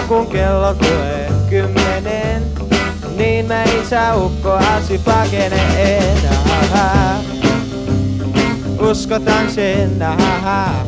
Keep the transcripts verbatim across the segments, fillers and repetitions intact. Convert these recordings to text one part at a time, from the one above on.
kun kello tulee kymmenen, niin mä isä ukkoasi pakeneen. Ahaa. Uskotaan sen, ahaa.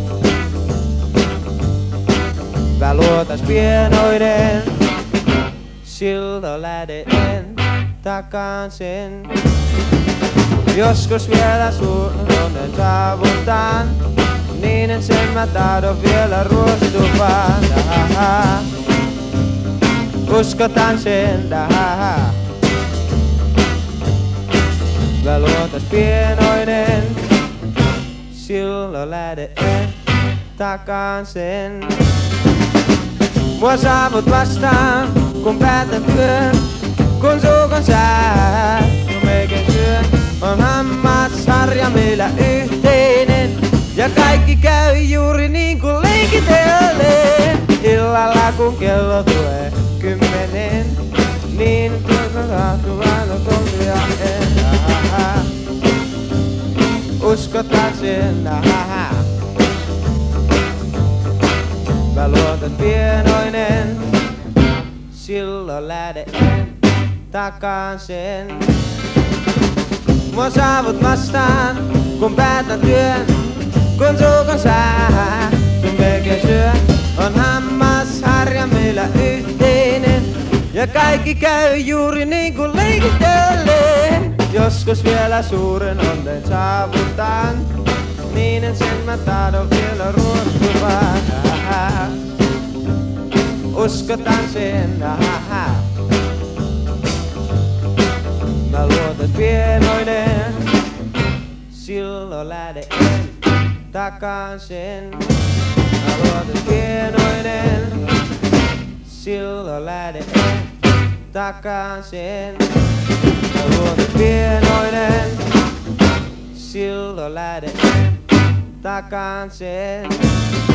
Mä luotas pienoinen, silloin lähdin takaan sen. Joskus vielä sun onnen saavutan, niin en sen mä tahdon vielä ruostuvaan. Ahaa. Uskotaan sen, ahaa. Mä luotas pienoinen, silloin lähdin takaan sen. Mua saavut vastaan, kun päätän työn, kun suukon sää, kun meikin syön. On hammasharja meillä yhteinen, ja kaikki käy juuri niin kuin leikitellen. Illalla kun kello tulee kymmenen, niin tuossa tahtuu aina tontia en. Ahaha. Uskotaan sen, ahaha. Mä luotan pienoinen, silloin lähden takaan sen. Mua saavut vastaan, kun päätän työn, kun suukon sää, kun melkein syön. On hammasharja meillä yhteinen, ja kaikki käy juuri niin kuin leikitellen. Joskus vielä suuren onnen saavutan, niin en sen mä tahdon vielä ruostuvaan. Uskotaan sen, ahaha. Mä luotan pienoinen, silloin lähden takaan sen. Mä luotan pienoinen, silloin lähden takaan sen. Mä luotan pienoinen, silloin lähden takaan sen.